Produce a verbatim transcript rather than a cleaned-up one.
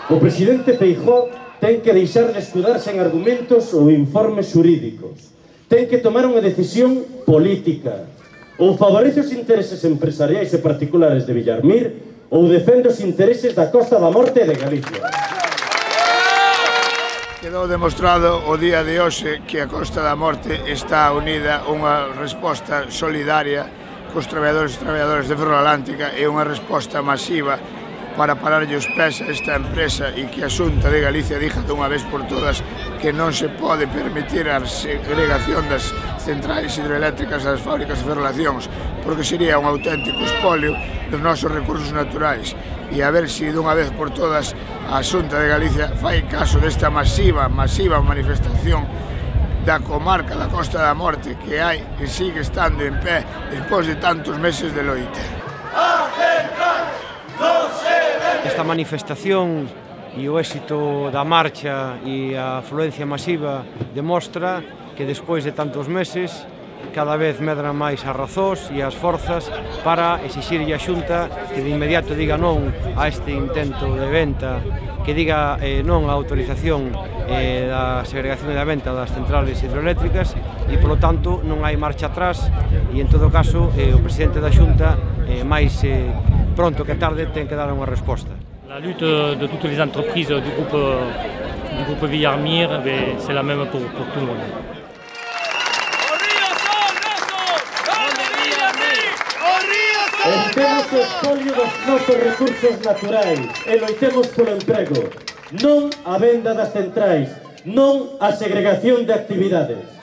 O presidente Feijóo ten que deixar de escudarse en argumentos ou informes xurídicos. Ten que tomar unha decisión política. Ou favorece os intereses empresariais e particulares de Villarmir ou defende os intereses da Costa da Morte de Galicia. Quedou demostrado o día de hoxe que a Costa da Morte está unida a unha resposta solidaria cos traballadores e traballadoras de Ferroatlántica e unha resposta masiva para pararlle os pés a esta empresa e que a Xunta de Galicia dixa dunha vez por todas que non se pode permitir a segregación das centrais hidroeléctricas das fábricas de ferrolacións, porque sería un auténtico espolio dos nosos recursos naturais. E a ver se dunha vez por todas a Xunta de Galicia fai caso desta masiva, masiva manifestación da comarca da Costa da Morte que hai e sigue estando en pé despois de tantos meses de loita. Esta manifestación e o éxito da marcha e a afluencia masiva demostra que despois de tantos meses cada vez medran máis as razóns e as forzas para exixirlle a Xunta que de inmediato diga non a este intento de venta, que diga eh, non a autorización eh, da segregación e da venta das centrales hidroeléctricas e, polo tanto, non hai marcha atrás e, en todo caso, eh, o presidente da Xunta eh, máis eh, pronto que tarde ten que dar unha resposta. La lutte de toutes les entreprises du groupe, du groupe Villarmir, c'est la même pour, pour tout le monde. Evitemos o espolio dos nosos recursos naturais e loitemos polo emprego, non a venda das centrais, non a segregación de actividades.